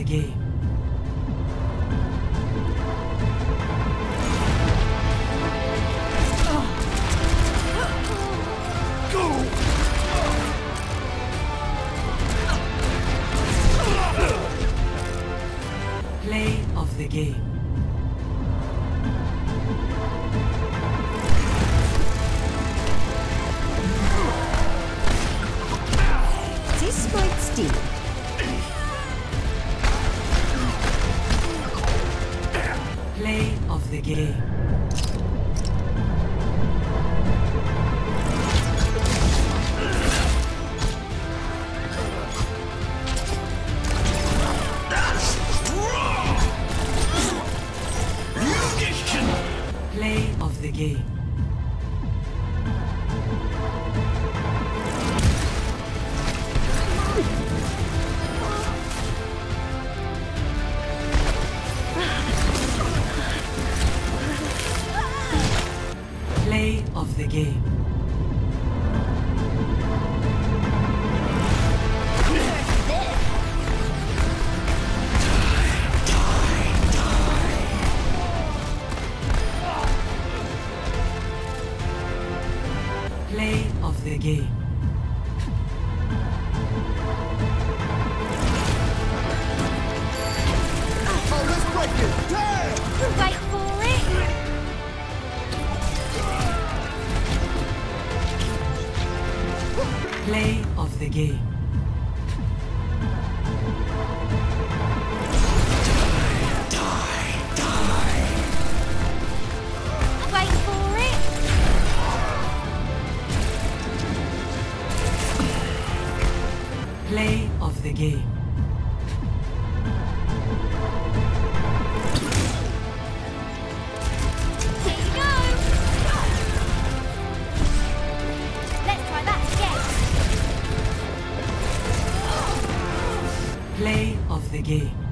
game. Play of the game. This might sting. Play of the game. Play of the game. Play of the game. Play of the game. Oh, let's break it! Damn! Wait for it. Play of the game. Wait for it. Play of the game. Here you go. Let's try that again. Play of the game.